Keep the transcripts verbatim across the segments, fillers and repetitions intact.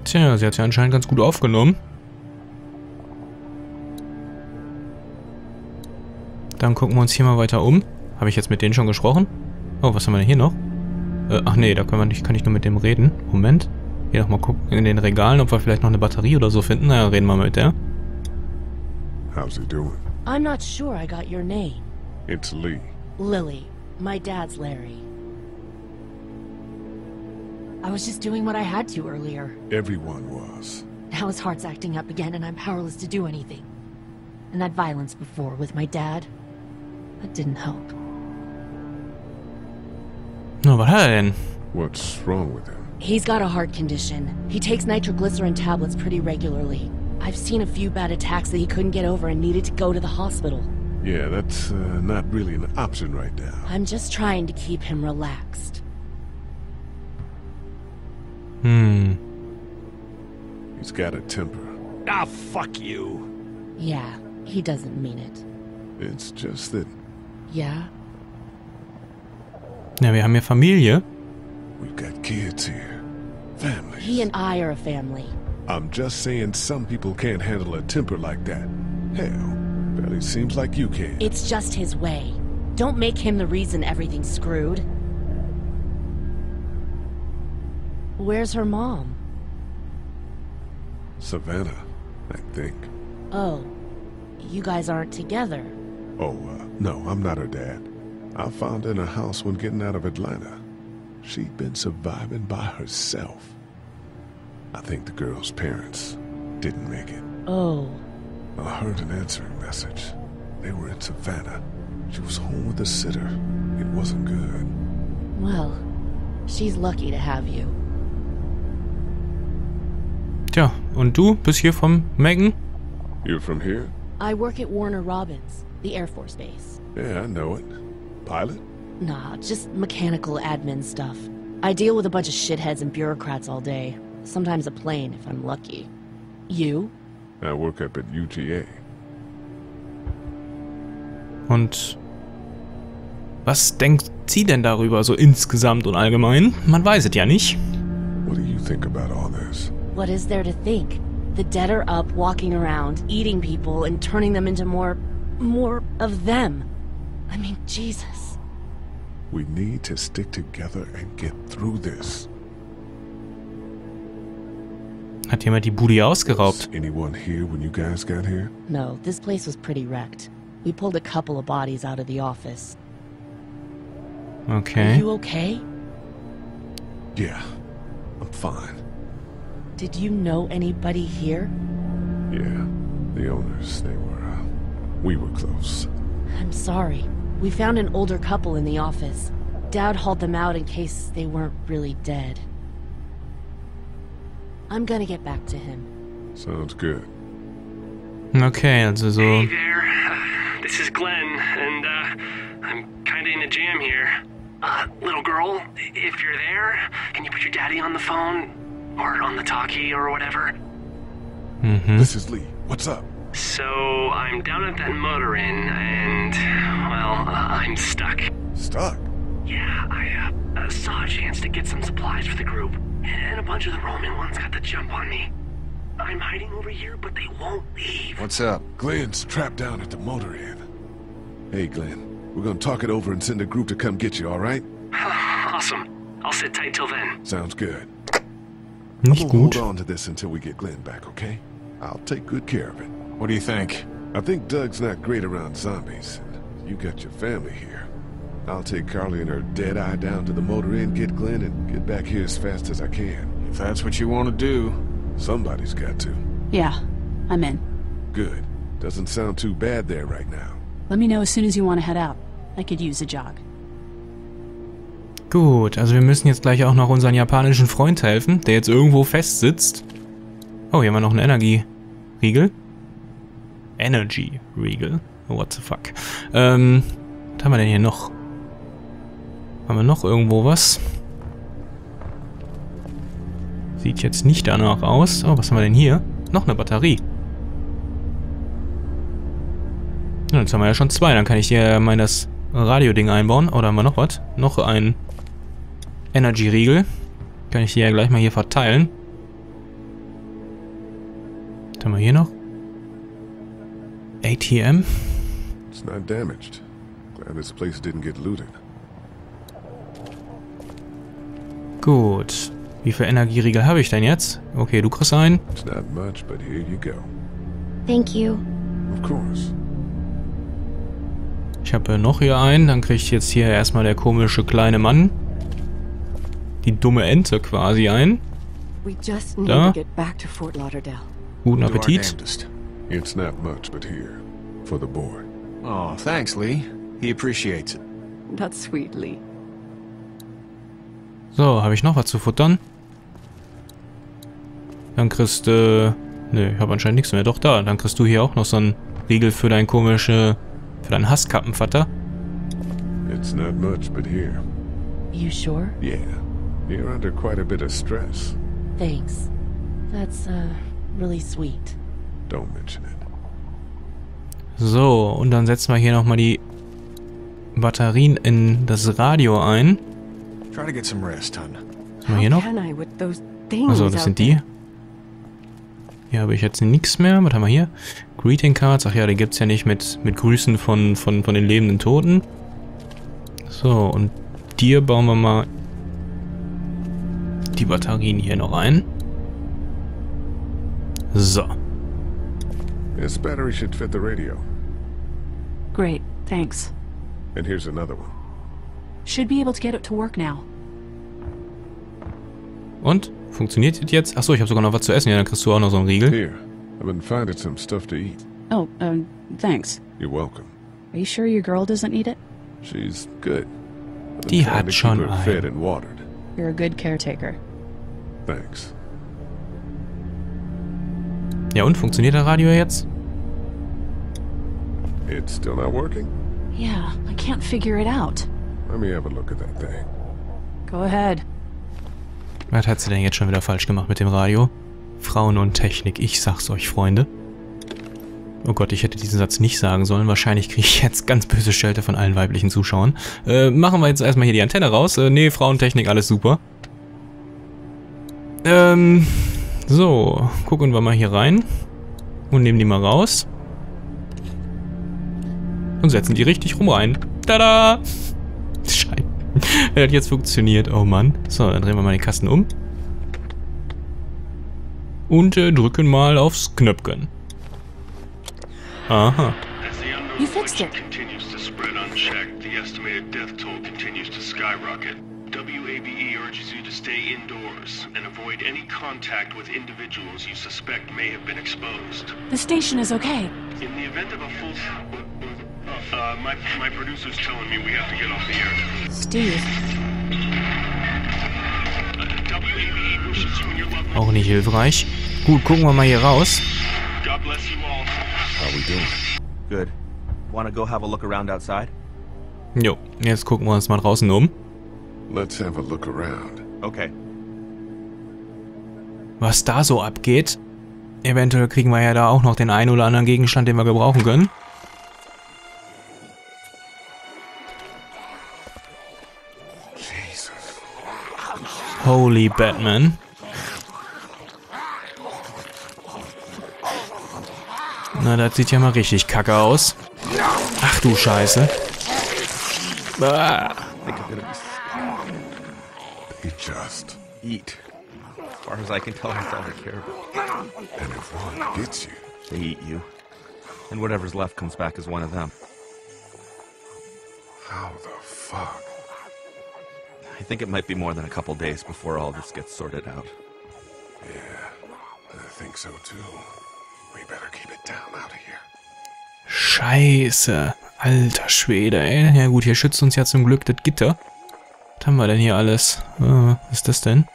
Tja, sie hat ja anscheinend ganz gut aufgenommen. Dann gucken wir uns hier mal weiter um. Habe ich jetzt mit denen schon gesprochen? Oh, was haben wir denn hier noch? Äh, ach nee, da können wir nicht, kann ich nur mit dem reden. Moment. Hier nochmal gucken in den Regalen, ob wir vielleicht noch eine Batterie oder so finden. Na ja, reden wir mal mit der. How's he doing? I'm not sure I got your name. It's Lee. Lily. My dad's Larry. I was just doing what I had to earlier. Everyone was. Now his heart's acting up again and I'm powerless to do anything. And that violence before with my dad, that didn't help. Na, was hat er denn? What's wrong with him? He's got a heart condition. He takes nitroglycerin tablets pretty regularly. I've seen a few bad attacks that he couldn't get over and needed to go to the hospital. Yeah, that's uh, not really an option right now. I'm just trying to keep him relaxed. Hm. He's got a temper. Ah, fuck you. Yeah, he doesn't mean it. It's just that Yeah? Ja, wir haben hier Familie. we've got kids here. Families. He and I are a family. I'm just saying some people can't handle a temper like that. Hell, barely seems like you can. It's just his way. Don't make him the reason everything's screwed. Where's her mom? Savannah, I think. Oh, you guys aren't together. Oh, uh, no, I'm not her dad. I found her in a house when getting out of Atlanta. She'd been surviving by herself. I think the girl's parents didn't make it. Oh. I heard an answering message. They were in Savannah. She was home with a sitter. It wasn't good. Well, she's lucky to have you. Tja, und du bist hier vom Megan? You're from here? I work at Warner Robins, the Air Force Base. Yeah, I know it. Pilot? Nah, just mechanical admin stuff. I deal with a bunch of shitheads and bureaucrats all day. Sometimes a plane, if I'm lucky. You? I work up at U G A. Und was denkt sie denn darüber, so insgesamt und allgemein? Man weiß es ja nicht. What do you think about all this? What is there to think? The dead are up, walking around, eating people, and turning them into more... more of them. I mean, Jesus. We need to stick together and get through this. Hat jemand die Bude ausgeraubt? Was anyone here when you guys got here? No, this place was pretty wrecked. We pulled a couple of bodies out of the office. Are Okay. you okay? Yeah, I'm fine. Did you know anybody here? Yeah, the owners, they were, uh, we were close. I'm sorry. We found an older couple in the office. Dad hauled them out in case they weren't really dead. I'm gonna get back to him. Sounds good. Okay, also so. Hey there, uh, this is Glenn, and uh, I'm kinda in a jam here. Uh, little girl, if you're there, can you put your daddy on the phone? Or on the talkie or whatever? Mhm. This is Lee. What's up? So, I'm down at that motor inn, and, well, uh, I'm stuck. Stuck? Yeah, I uh, uh, saw a chance to get some supplies for the group, and a bunch of the Roman ones got the jump on me. I'm hiding over here, but they won't leave. What's up? Glenn's trapped down at the motor inn. Hey, Glenn. We're gonna talk it over and send a group to come get you, all right? Awesome. I'll sit tight till then. Sounds good. Nicht I'm gonna hold gut. on to this until we get Glenn back, okay? I'll take good care of it. What do you think? I think Doug's not great around zombies, and you got your family here. I'll take Carly and her dead eye down to the motor inn, get Glenn, and get back here as fast as I can. If that's what you want to do. Somebody's got to. Yeah, I'm in. Good. Doesn't sound too bad there right now. Let me know as soon as you want to head out. I could use a jog. Gut, also wir müssen jetzt gleich auch noch unseren japanischen Freund helfen, der jetzt irgendwo festsitzt. Oh, hier haben wir noch einen Energy-Riegel. Energy-Riegel. Oh, what the fuck. Ähm, was haben wir denn hier noch? Haben wir noch irgendwo was? Sieht jetzt nicht danach aus. Oh, was haben wir denn hier? Noch eine Batterie. Ja, jetzt haben wir ja schon zwei. Dann kann ich hier mein das Radio-Ding einbauen. Oder haben wir noch was? Noch ein Energy-Riegel. Kann ich hier ja gleich mal hier verteilen. Was haben wir hier noch? A T M? It's not damaged. Glad this place didn't get looted. Gut. Wie viel Energieriegel habe ich denn jetzt? Okay, du kriegst einen. It's not much, but here you go. Thank you. Of course. Ich habe noch hier einen. Dann kriegt jetzt hier erstmal der komische kleine Mann. Die dumme Ente quasi ein. We just need Da. to get back to Fort Lauderdale. Guten Do our Appetit. damnedest. It's not much, but here. For the boy. Oh, thanks, Lee. He appreciates it. That's sweet, Lee. So, habe ich noch was zu futtern? Dann kriegst du... Äh, nö, ich habe anscheinend nichts mehr. Doch, da. Dann kriegst du hier auch noch so einen Riegel für dein komische... Für deinen Hasskappenvater. It's not much, but here. You sure? Yeah. You're under quite a bit of stress. Thanks. That's, uh, really sweet. Don't mention it. So, und dann setzen wir hier nochmal die Batterien in das Radio ein. Try to get some rest, hon. Was haben wir hier noch? Can I with those things Achso, das out sind there? die. Hier habe ich jetzt nichts mehr. Was haben wir hier? Greeting Cards. Ach ja, die gibt es ja nicht mit, mit Grüßen von, von, von den lebenden Toten. So, und dir bauen wir mal die Batterien hier noch ein. So. This battery should fit the radio. Great, thanks. And here's another one. Should be able to get it to work now. Und? Funktioniert das jetzt? Achso, ich habe sogar noch was zu essen. Ja, dann kriegst du auch noch so einen Riegel. Here. I've been finding some stuff to eat. Oh, um, thanks. You're welcome. Are you sure your girl doesn't need it? She's good. I've been Die trying hat to schon keep her ein. fed and watered. You're a good caretaker. Thanks. Ja, und? Funktioniert das Radio jetzt? It's still not working? Yeah, I can't figure it out. Let me have a look at that thing. Go ahead. Was hat sie denn jetzt schon wieder falsch gemacht mit dem Radio? Frauen und Technik, ich sag's euch, Freunde. Oh Gott, ich hätte diesen Satz nicht sagen sollen. Wahrscheinlich kriege ich jetzt ganz böse Schelte von allen weiblichen Zuschauern. Äh, machen wir jetzt erstmal hier die Antenne raus. Äh, nee, Frauentechnik, alles super. Ähm, so, gucken wir mal hier rein. Und nehmen die mal raus. Und setzen die richtig rum rein. Tada! Scheiße. Er hat jetzt funktioniert. Oh Mann. So, dann drehen wir mal den Kasten um. Und äh, drücken mal aufs Knöpfchen. Aha. As the unknown You fixed affliction it. continues to spread unchecked, the estimated death toll continues to skyrocket. W A B E urges you to stay indoors and avoid any contact with individuals you suspect may have been exposed. The station is okay. In the event of a full... Uh, my, my producer's telling me we have to get off the air. Steve, Uh, W A B E wishes you and your loved ones... Auch nicht hilfreich. Gut, gucken wir mal hier raus. God bless you all. How we doing? Good. Want to go have a look around outside? Jo, jetzt gucken wir uns mal draußen um. Let's have a look around. Okay. Was da so abgeht. Eventuell kriegen wir ja da auch noch den einen oder anderen Gegenstand, den wir gebrauchen können. Jesus. Holy Batman. Na, das sieht ja mal richtig kacke aus. Ach du Scheiße. Ah. Think I'm gonna They just. be eat. As far as I can tell, that's all they care about. And if one gets you, They eat you. And whatever's left comes back as one of them. how the fuck? I think it might be more than a couple days before all this gets sorted out. Yeah, I think so too. We better keep it down out of here. Scheiße. Alter Schwede, ey. Ja gut, hier schützt uns ja zum Glück das Gitter. Was haben wir denn hier alles? Ah, was ist das denn?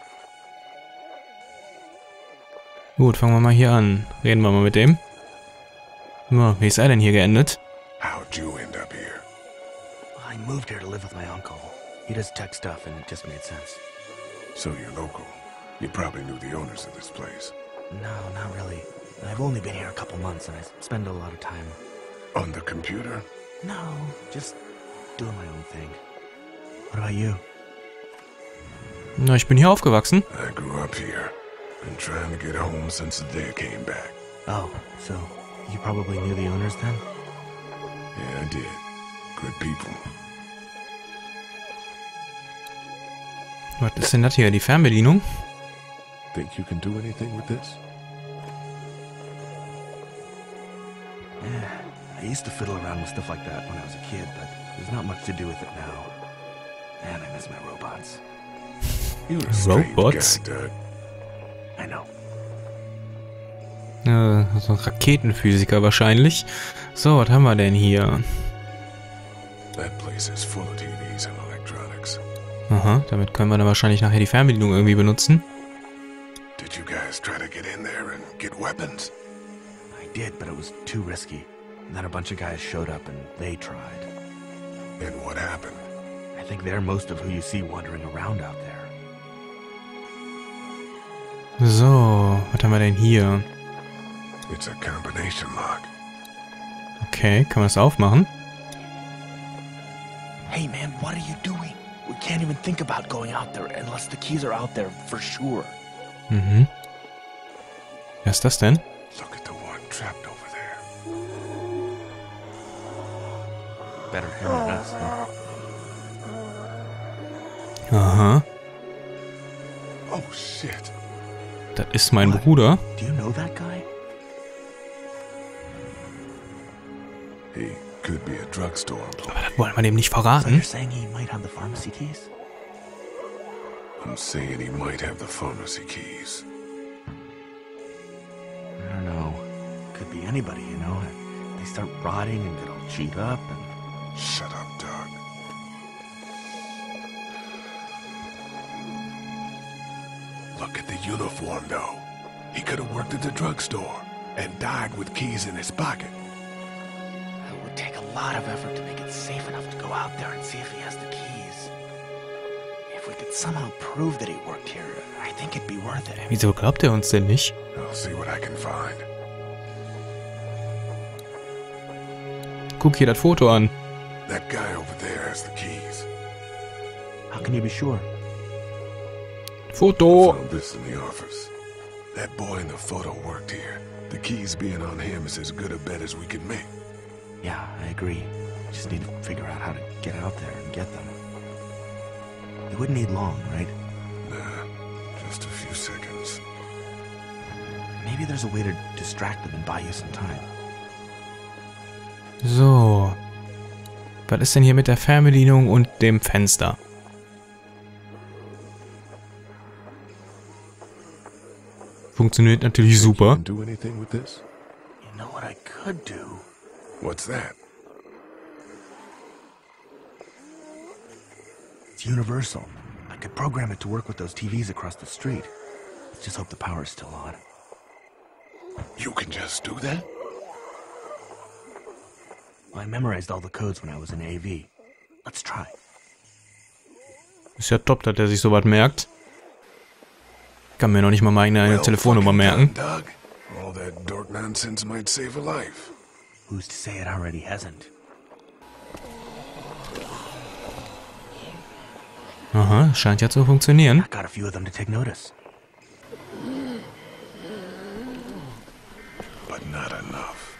Gut, fangen wir mal hier an. Reden wir mal mit dem. Na, wie ist er denn hier geendet? How'd you end up here? I moved here to live with my uncle. He does tech stuff and it just made sense. So you're local. You probably knew the owners of this place. No, not really. I've only been here a couple months and I spend a lot of time... On the computer? No, just doing my own thing. What about you? Na, ich bin hier aufgewachsen. I grew up here. Been trying to get home since the dad came back. Oh, so you probably knew the owners then? Yeah, I did. Good people. Was ist denn das hier? Die Fernbedienung? Think you can do anything with this? Yeah, I used to fiddle around with stuff like that when I was a kid, but there's not much to do with it now. Man, I miss my robots. You're a strange Robots? guy, Doug. I know. Äh, so ein Raketenphysiker wahrscheinlich. So, was haben wir denn hier? That place is full of T Vs and electronics. Aha, damit können wir dann wahrscheinlich nachher die Fernbedienung irgendwie benutzen. Did you guys try to get in there and get weapons? I did, but it was too risky. And then a bunch of guys showed up and they tried. And what happened? I think they're most of who you see wandering around out there. So, was haben wir denn hier? It's a combination lock. Okay, kann man das aufmachen? Hey man, what are you doing? We can't even think about going out there unless the keys are out there for sure. Mhm. Was ist das denn? Look at the one trapped over there. Better him than us, huh? Aha, Oh shit. das ist mein Bruder. Do you know that guy? He could be a drugstore employee. Aber das wollen wir dem nicht So verraten. you're saying he might have the pharmacy keys? I'm saying he might have the pharmacy keys. I don't know. Could be anybody, you know? They start rotting and get all chewed up and... Shut up, Doug. Look at the uniform, though. He could have worked at the drugstore and died with keys in his pocket. It would take a lot of effort to make it safe enough to go out there and see if he has the keys. If we could somehow prove that he worked here, I think it'd be worth it. Wieso glaubt er uns denn nicht? I'll see what I can find. Guck hier das Foto an. That guy over there has the keys. How can you be sure? Foto! Found this in the office. That boy in the photo worked here. The keys being on him is as good a bet as we can make. Yeah, I agree. Just need to figure out how to get out there and get them. It wouldn't need long, right? Nah, just a few seconds. Maybe there's a way to distract them and buy you some time. So. Was ist denn hier mit der Fernbedienung und dem Fenster? Funktioniert natürlich super. Can do anything with this? You know what I could do? What's that? It's universal. I could program it to work with those T Vs across the street. Let's just hope the power's still on. You can just do that? Well, I memorized all the codes when I was in A V. Let's try. Ist ja top, dass er sich sowas merkt. Kann mir noch nicht mal meine eigene Telefonnummer merken. Doug. All that dork nonsense might save a life. Who's to say it already hasn't? Aha, scheint ja zu funktionieren. I got a few of them to take notice. But not enough.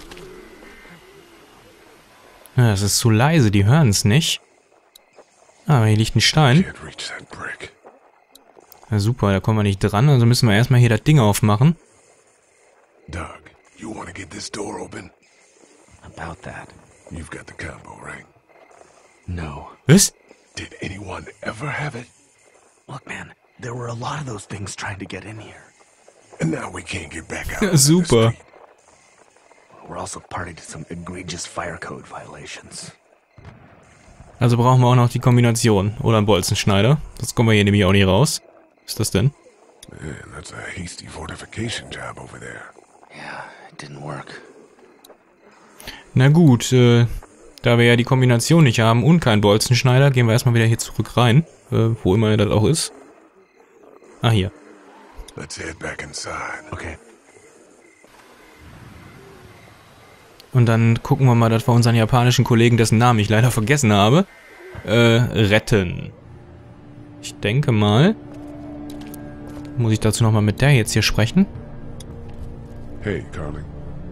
Ja, es ist zu leise, die hören es nicht. Ah, hier liegt ein Stein. Can't reach that brick. Ja, super, da kommen wir nicht dran, also müssen wir erstmal hier das Ding aufmachen. Doug, you want to get this door open? About that. You've got the combo, right? No. Was? Did anyone ever have it? Look, man, there were a lot of those things trying to get in here. And now we can't get back out. Ja, into the super. street. We're also party to some egregious fire code violations. Also brauchen wir auch noch die Kombination. Oder einen Bolzenschneider. Das kommen wir hier nämlich auch nicht raus. Was ist das denn? Man, that's a hasty fortification job over there. Yeah, it didn't work. Na gut, äh, da wir ja die Kombination nicht haben und keinen Bolzenschneider, gehen wir erstmal wieder hier zurück rein. Äh, wo immer das auch ist. Ah, hier. Let's head back inside. Okay. Und dann gucken wir mal, dass wir unseren japanischen Kollegen, dessen Namen ich leider vergessen habe, äh, retten. Ich denke mal, Muss ich dazu nochmal mit der jetzt hier sprechen? Hey, Carly.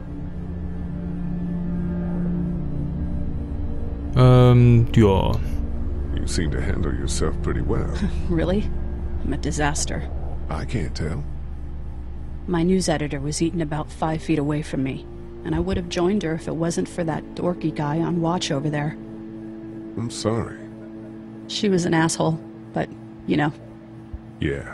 Ähm, ja. You seem to handle yourself pretty well. Really? I'm a disaster. I can't tell. My news editor was eaten about five feet away from me, and I would have joined her if it wasn't for that dorky guy on watch over there. I'm sorry. She was an asshole, but, you know. Yeah.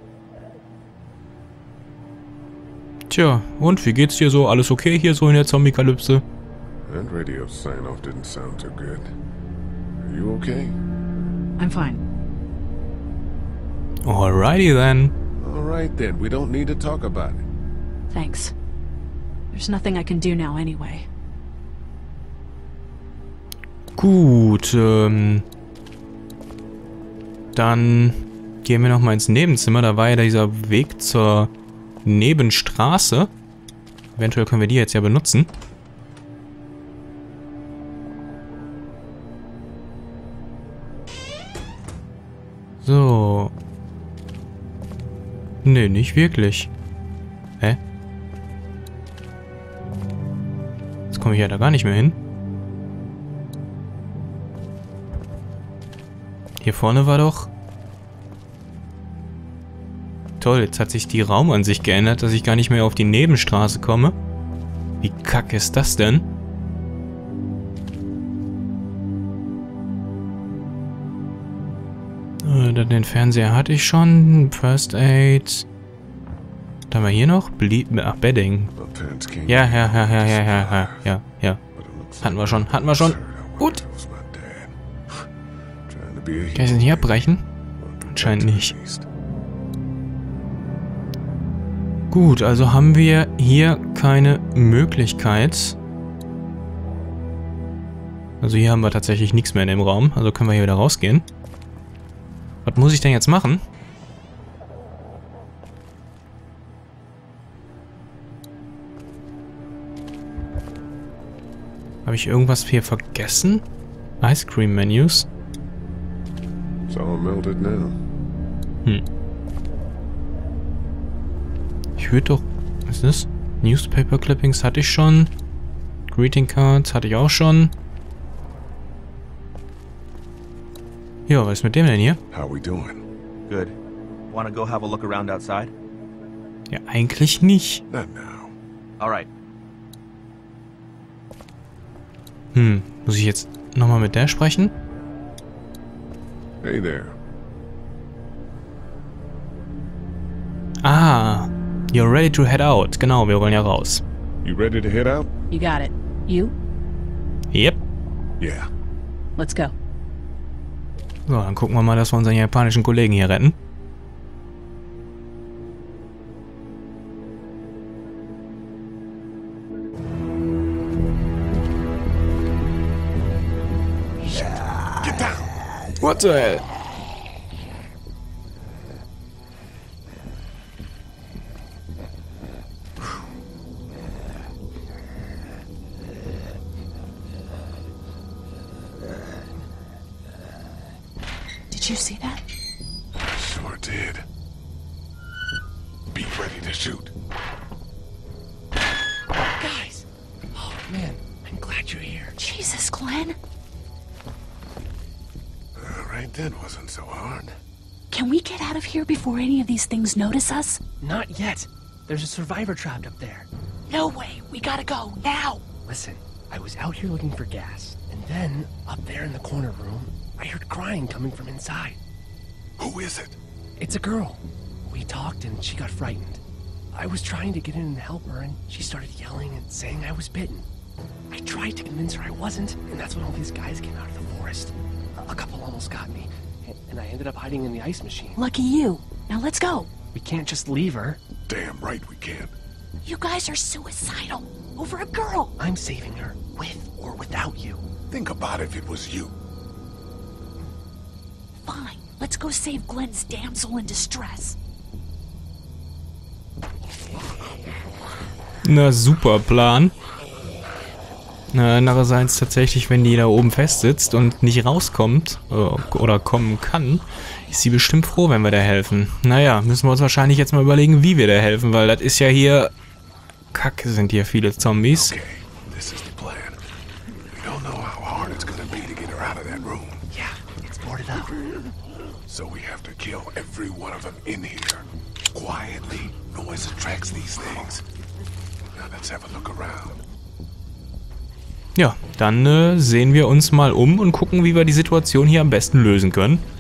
Tja, und wie geht's dir so? Alles okay hier so in der Zombie-Kalypse? That radio sign-off didn't sound too good. Are you okay? I'm fine. Alrighty then. All right then, we don't need to talk about it. Thanks. There's nothing I can do now anyway. Gut, ähm... Dann gehen wir nochmal ins Nebenzimmer. Da war ja dieser Weg zur Nebenstraße. Eventuell können wir die jetzt ja benutzen. So. Nee, nicht wirklich. Hä? Jetzt komme ich ja da gar nicht mehr hin. Hier vorne war doch... Toll, jetzt hat sich die Raumansicht geändert, dass ich gar nicht mehr auf die Nebenstraße komme. Wie kacke ist das denn? Äh, dann den Fernseher hatte ich schon. First Aid. Was haben wir hier noch? Ble Ach, Bedding. Ja, ja, ja, ja, ja, ja, ja, ja, ja. Hatten wir schon, hatten wir schon. Gut. Kann ich den hier abbrechen? Anscheinend nicht. Gut, also haben wir hier keine Möglichkeit. Also hier haben wir tatsächlich nichts mehr in dem Raum. Also können wir hier wieder rausgehen. Was muss ich denn jetzt machen? Habe ich irgendwas hier vergessen? Ice Cream Menus. It's all melted now. Hm. Ich würde doch... Was ist das? Newspaper Clippings hatte ich schon. Greeting Cards hatte ich auch schon. Ja, was ist mit dem denn hier? How we doing? Good. Wanna go have a look around outside? Ja, eigentlich nicht. Not now. Alright. Hm, muss ich jetzt nochmal mit der sprechen? Hey there. Ah, you're ready to head out. Genau, wir wollen ja raus. You ready to head out? You got it. You? Yep. Yeah. Let's go. So, dann gucken wir mal, dass wir unseren japanischen Kollegen hier retten. Get down. What the hell? Did you see that? Sure did. Be ready to shoot. Guys! Oh, man. I'm glad you're here. Jesus, Glenn. All right, that wasn't so hard. Can we get out of here before any of these things notice us? Not yet. There's a survivor trapped up there. No way. We gotta go, now. Listen, I was out here looking for gas, and then, up there in the corner room, I heard crying coming from inside. Who is it? It's a girl. We talked and she got frightened. I was trying to get in and help her, and she started yelling and saying I was bitten. I tried to convince her I wasn't, and that's when all these guys came out of the forest. A couple almost got me, and I ended up hiding in the ice machine. Lucky you. Now let's go. We can't just leave her. Damn right we can. You guys are suicidal. Over a girl. I'm saving her, with or without you. Think about if it was you. Fine. Let's go save Glenn's damsel in distress. Na, super Plan. Äh, andererseits tatsächlich, wenn die da oben festsitzt und nicht rauskommt äh, oder kommen kann, ist sie bestimmt froh, wenn wir der helfen. Naja, müssen wir uns wahrscheinlich jetzt mal überlegen, wie wir der helfen, weil das ist ja hier... Kacke, sind hier viele Zombies. Okay, this is the plan. We don't know how hard it's gonna be to get her out of that room. Yeah, it's boarded up. So we have to kill every one of them in here. Quietly. Noise attracts these things. Now let's have a look around. Ja, dann äh, sehen wir uns mal um und gucken, wie wir die Situation hier am besten lösen können.